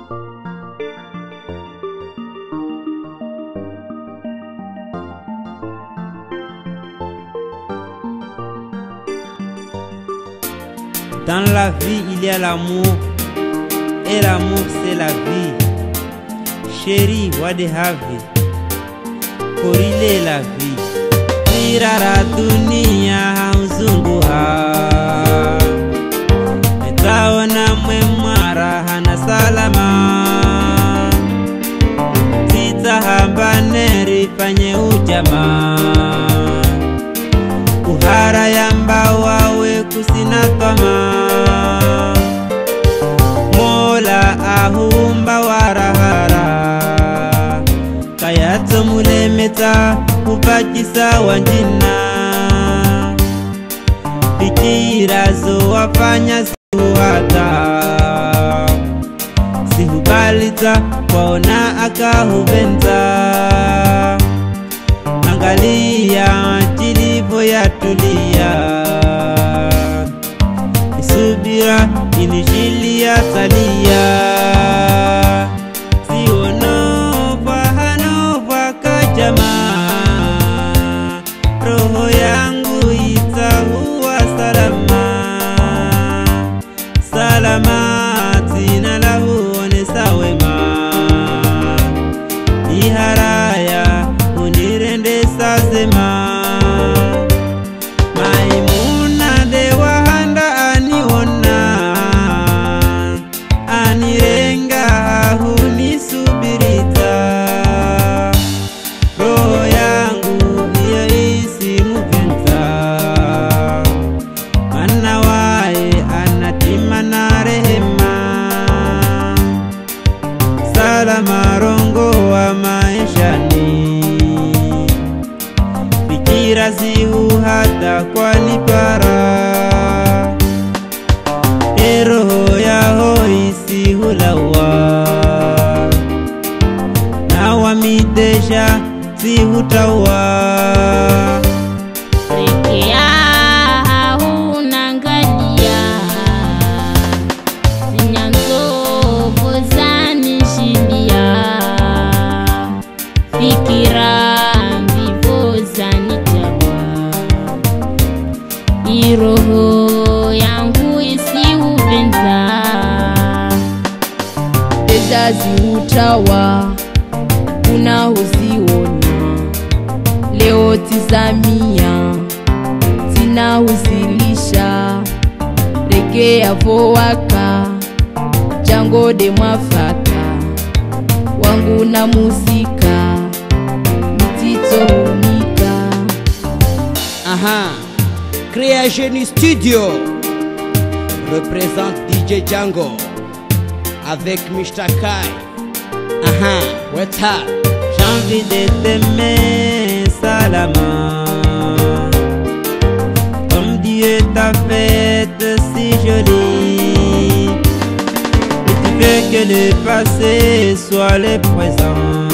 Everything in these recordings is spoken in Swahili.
Dans la vie, il y a l'amour, et l'amour c'est la vie. Chérie, wadehavi, korile la vie. Tirara dunia hauzunguha, nitaona mwemwara hana salama. Titahambaneri fanye ujamaa, uhara yamba wawe kusina kama. Mola ahumba warahara, kayato mulemeta upakisa wanjina. Fikira zo wafanya sihuhata, sihubalita kwaona akahubenta. Angalia jilivo ya tulia, isubira inishilia talia. Siono bahano bakajama, roho yangu itahuwa salama. Salama tina lahuone sawema, iharaya unirende sasema. Maimuna de wahanda aniona, anirenga hunisubirita. Roho yangu iyo isi muventa, mana wae anatima na rehema. Salama rongo wa maishani, fikira zihuhata kwa nipara. Roho yaho isihulawa, na wamidesha sihutawa. Rekea unangalia, zinyanzovu zanishindia. Fikira mbivu zanitawa, iroho yangu isiubenza. Deja ziutawa, kuna uziona. Leo tizamia, tina uzilisha. Rekea vowaka, jango de mwafaka. Wangu na muzika, mitito unika. Aha, Creation Studio représente DJ Django avec Mr. Kai. Aha, what's up? J'ai envie de t'aimer salama, comme Dieu t'a faite si jolie. Et tu veux que le passé soit le présent,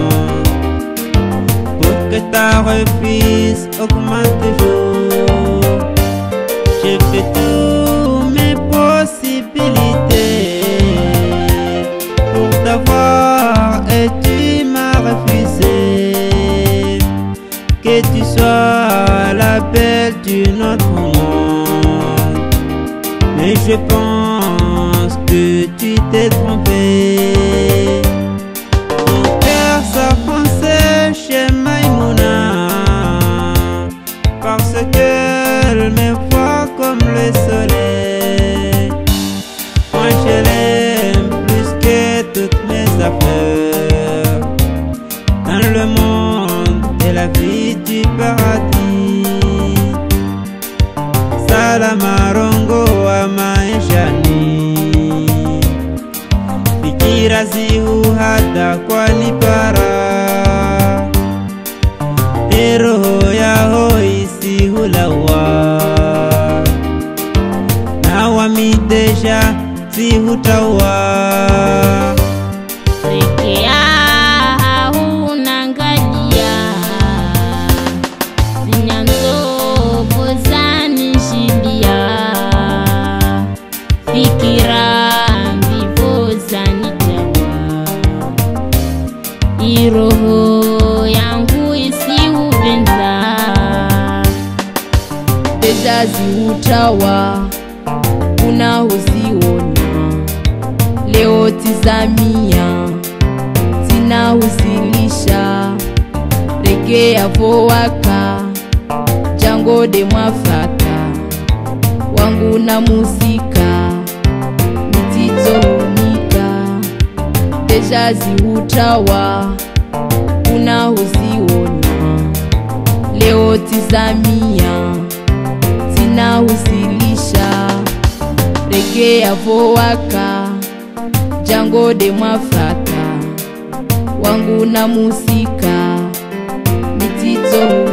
pour que ta refuse augmente toujours. Je fais tous mes possibilités pour t'avoir et tu m'as refusé. Que tu sois la belle d'une autre monde, mais je pense que tu t'es trompé. Mon cœur s'enfonçait chez Maïmouna, parce qu'elle me voit comme le soleil. Moi je l'aime plus que toutes mes affaires. Dans le monde de la vie du paradis, salama rongo wa maishani. Fikira zihuhata kwa nipara, roho yaho isihulawa, na wamidesha sihutawa. Rekea unangalia, zinyanzovu zanishindia. Fikira mbivu zanitawa, iroho yangu isiupenza. Deja ziutawa unahuziona, leo tizamia zinahuzilisha. Regea vowaka jangode mwafaka wangu na muzika mitizonika. Deja ziutawa unahuziona, leo tizamia zinahuzilisha. Regea vowaka jangode mwafaka wangu na muzika mitizo